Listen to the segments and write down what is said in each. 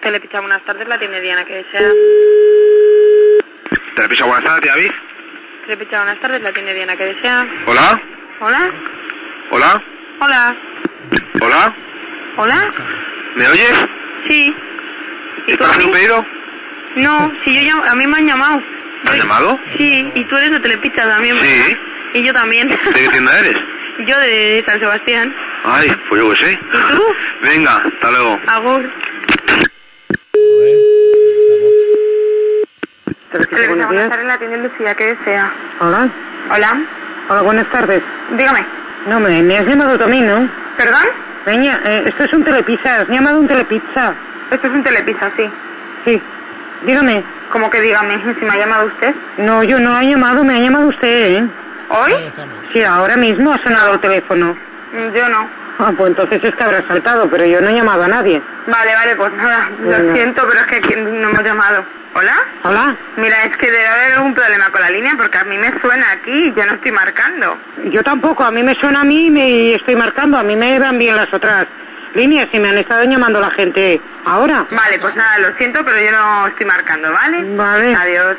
Telepizza, buenas tardes, la tiene Diana, que desea. Telepizza, buenas tardes, David. Telepizza, buenas tardes, la tiene Diana, que desea. Hola. Hola. Hola. Hola. Hola. Hola. ¿Me oyes? Sí. ¿Es para hacer un pedido? No, si yo a mí me han llamado. ¿Me has llamado? Sí, y tú eres de Telepizza también, ¿verdad? Sí. Y yo también. ¿De qué tienda eres? Yo de San Sebastián. Ay, pues yo qué sé. ¿Y tú? Venga, hasta luego. Agur. Telepizza, Buenas tardes, la tiene Lucía, que desea. Hola. Hola. Hola, buenas tardes. Dígame. No, me has llamado tú a mí, ¿no? ¿Perdón? Peña, esto es un Telepizza, has llamado un Telepizza. Esto es un Telepizza, sí. Sí. Dígame. ¿Cómo que dígame? ¿Si me ha llamado usted? No, yo no he llamado, me ha llamado usted, ¿eh? ¿Hoy? Sí, ahora mismo ha sonado el teléfono. Yo no. Ah, pues entonces es que habrá saltado, pero yo no he llamado a nadie. Vale, pues nada, Bueno. lo siento, pero es que aquí no hemos llamado. ¿Hola? Hola. Mira, es que debe haber algún problema con la línea porque a mí me suena aquí y yo no estoy marcando. Yo tampoco, a mí me suena a mí y me estoy marcando, a mí me van bien las otras líneas y me han estado llamando la gente ahora. Vale, pues nada, lo siento, pero yo no estoy marcando, ¿vale? Vale. Adiós.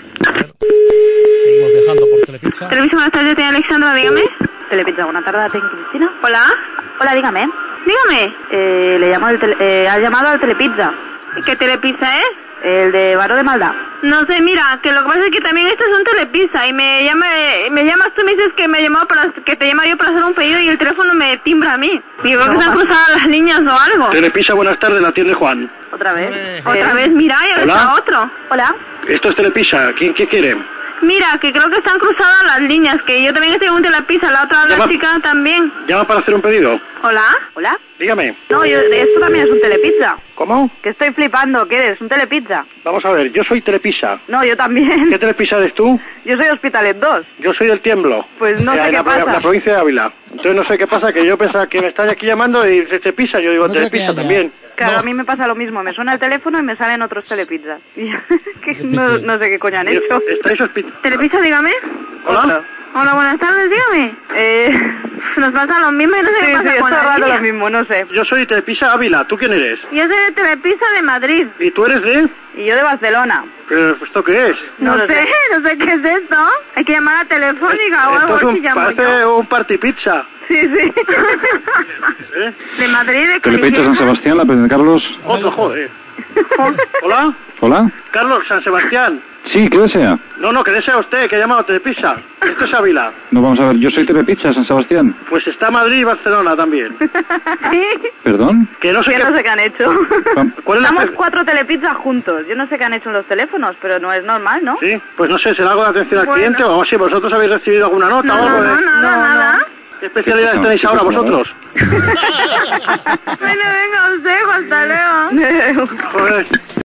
Seguimos viajando por Telepizza. Televisa, buenas tardes, tiene Alexandra, dígame. Telepizza, buenas tardes, ¿tengo Cristina? Hola. Hola, dígame. Dígame. Le llamo ha llamado al Telepizza, ¿Qué Telepizza es? el de Varo de Maldá. No sé, mira, que lo que pasa es que también este es un Telepizza y me llamas tú y me dices que me llamado que te llama yo para hacer un pedido y el teléfono me timbra a mí. Y creo que se han cruzado las líneas o algo. Telepizza, buenas tardes, la atiende Juan. ¿Otra vez? Otra vez, mira, y ahora Hola. está otro. Hola. Esto es Telepizza, ¿qué quiere? Mira, que creo que están cruzadas las líneas, que yo también estoy en un Telepizza, la otra la Llama- chica también. ¿Llama para hacer un pedido? Hola. ¿Hola? Dígame. No, esto también es un Telepizza. ¿Cómo? Que estoy flipando, ¿qué eres? ¿Un Telepizza? Vamos a ver, yo soy Telepizza. No, yo también. ¿Qué Telepizza eres tú? Yo soy Hospitalet 2. Yo soy del Tiemblo. Pues no sé qué la pasa. provincia de Ávila. Entonces no sé qué pasa, que yo pensaba que me están aquí llamando y dices Telepizza, yo digo No creo que Telepizza haya. también. Claro, No. a mí me pasa lo mismo. Me suena el teléfono y me salen otros Telepizzas. Que no sé qué coño han hecho. ¿Estáis hospitalados? Telepizza, dígame. Hola. Hola, buenas tardes, dígame. Nos pasa lo mismo y no sé Sí, qué pasa es con todo la rato línea. lo mismo, no sé. Yo soy Telepizza Ávila, ¿tú quién eres? Yo soy de Telepizza de Madrid. ¿Y tú eres de...? Y yo de Barcelona. ¿Pero esto qué es? No, lo sé, no sé qué es esto. Hay que llamar a Telefónica o Esto algo es así llamo parece yo. un party pizza. Sí. ¿Eh? De Madrid, de Telepizza San Sebastián, la presidenta Carlos. Otro, joder. ¿Hola? Hola. Carlos, San Sebastián. Sí, ¿qué desea? No, que desea usted, que ha llamado a Telepizza. Esto es Ávila. No, vamos a ver, yo soy Telepizza San Sebastián. Pues está Madrid y Barcelona también. ¿Perdón? Que no sé Que qué... no sé qué han hecho. ¿Cuál es la Estamos espe- 4 Telepizzas juntos. Yo no sé qué han hecho en los teléfonos, pero no es normal, ¿no? Sí, pues no sé, ¿será algo de atención al Bueno. cliente o si vosotros habéis recibido alguna nota No, o algo no, de... nada. ¿Qué especialidades No, tenéis ¿qué ahora pasa, vosotros? Bueno, venga, os dejo, hasta luego. Joder.